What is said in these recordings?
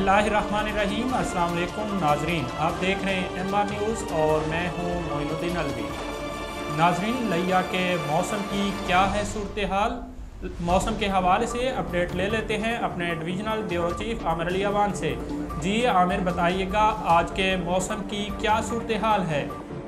बिस्मिल्लाहिर्रहमानिर्रहीम। अस्सलाम वालेकुम नाजरीन, आप देख रहे हैं MR न्यूज़ और मैं हूं मोइनुद्दीन अलवी। नाजरीन, लिया के मौसम की क्या है सूरत हाल, मौसम के हवाले से अपडेट ले लेते हैं अपने divisional bureau chief Aamir Ali Awan से। जी आमिर, बताइएगा आज के मौसम की क्या सूरत हाल है।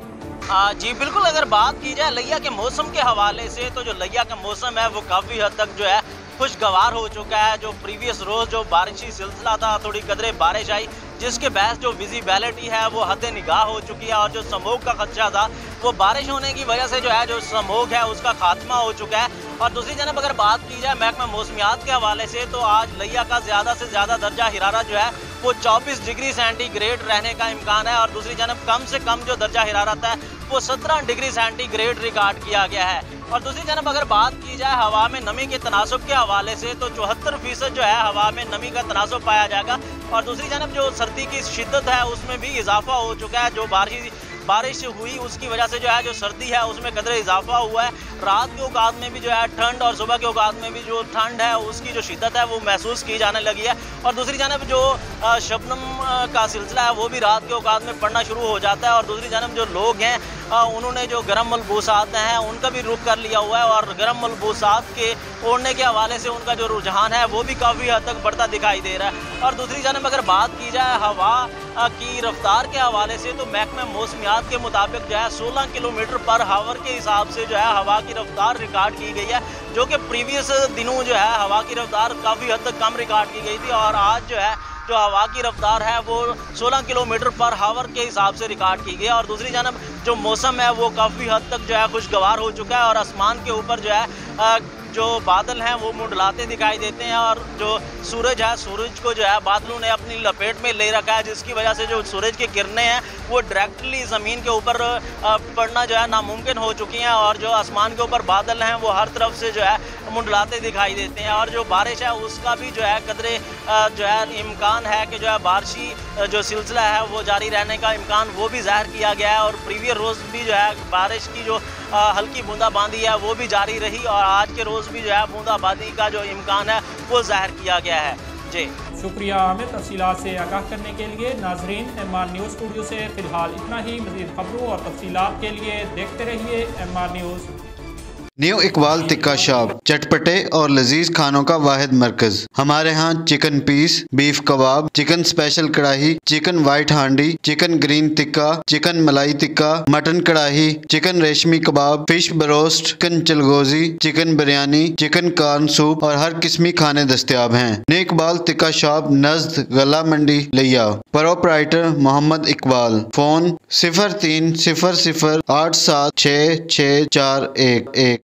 जी बिल्कुल, अगर बात की जाए लिया के मौसम के हवाले से तो जो लिया का मौसम है वो काफ़ी हद तक जो है खुशगवार हो चुका है। जो प्रीवियस रोज़ जो बारिशी सिलसिला था, थोड़ी कदरे बारिश आई जिसके बहस जो विजिबिलिटी है वो हद निगाह हो चुकी है और जो स्मोक का खदशा था वो बारिश होने की वजह से जो है जो स्मोक है उसका खात्मा हो चुका है। और दूसरी जानब अगर बात की जाए महकमा मौसमियात के हवाले से तो आज लिया का ज़्यादा से ज़्यादा दर्जा हिरारत जो है वो 24 डिग्री सेंटीग्रेड रहने का इम्कान है और दूसरी जानब कम से कम जो दर्जा हिरारत है वो 17 डिग्री सेंटीग्रेड रिकॉर्ड किया गया है। और दूसरी जानब अगर बात की जाए हवा में नमी के तनासुब के हवाले से तो 74% जो है हवा में नमी का तनासुब पाया जाएगा। और दूसरी जानब जो सर्दी की शिद्दत है उसमें भी इजाफा हो चुका है। जो बारिश हुई उसकी वजह से जो है जो सर्दी है उसमें कदरे इजाफा हुआ है। रात के औकात में भी जो है ठंड और सुबह के औकात में भी जो ठंड है उसकी जो शिद्दत है वो महसूस की जाने लगी है। और दूसरी जानब जो शबनम का सिलसिला है वो भी रात के औकात में पड़ना शुरू हो जाता है। और दूसरी जानब जो लोग हैं उन्होंने जो गर्म मलबूसात हैं उनका भी रुख कर लिया हुआ है और गर्म मलबूसात के ओढ़ने के हवाले से उनका जो रुझान है वो भी काफ़ी हद तक बढ़ता दिखाई दे रहा है। और दूसरी जानब अगर बात की जाए हवा की रफ्तार के हवाले से तो महकमा मौसमियात के मुताबिक जो है 16 किलोमीटर पर हावर के हिसाब से जो है हवा की रफ्तार रिकॉर्ड की गई है, जो कि प्रीवियस दिनों जो है हवा की रफ्तार काफ़ी हद तक कम रिकॉर्ड की गई थी। और आज जो है जो हवा की रफ्तार है वो 16 किलोमीटर पर हावर के हिसाब से रिकॉर्ड की गई है। और दूसरी जानब जो मौसम है वो काफ़ी हद तक जो है खुशगवार हो चुका है और आसमान के ऊपर जो है जो बादल हैं वो मुंडलाते दिखाई देते हैं। और जो सूरज है, सूरज को जो है बादलों ने अपनी लपेट में ले रखा है जिसकी वजह से जो सूरज की किरणें हैं वो डायरेक्टली ज़मीन के ऊपर पड़ना जो है नामुमकिन हो चुकी हैं। और जो आसमान के ऊपर बादल हैं वो हर तरफ से जो है मुंडलाते दिखाई देते हैं। और जो बारिश है उसका भी जो है कदरे जो है इम्कान है कि जो है बारिशी जो सिलसिला है वो जारी रहने का इम्कान वो भी ज़ाहिर किया गया है। और प्रीवियस रोज़ भी जो है बारिश की जो हल्की बूंदाबांदी है वो भी जारी रही और आज के रोज़ भी जो है बूंदाबांदी का जो इम्कान है वो ज़ाहिर किया गया है। जी शुक्रिया आमिर, तफसीलात से आगाह करने के लिए। नाजरीन, MR न्यूज़ स्टूडियो से फ़िलहाल इतना ही। मज़ीद खबरों और तफसीलात के लिए देखते रहिए MR news. New Iqbal tikka shop, चटपटे और लजीज खानों का वाहिद मरकज। हमारे यहाँ chicken piece, beef kebab, chicken special kadai, chicken white handi, chicken green tikka, chicken malai tikka, mutton kadai, chicken reshmi kebab, fish broast, chicken चलगोजी, chicken biryani, chicken corn soup और हर किस्मी खाने दस्तयाब हैं। न्यू इकबाल टिक्का शॉप, नज़द गला मंडी, लिया। प्रोपराइटर मोहम्मद इकबाल। फ़ोन 0300 87 6 6 4 1 1।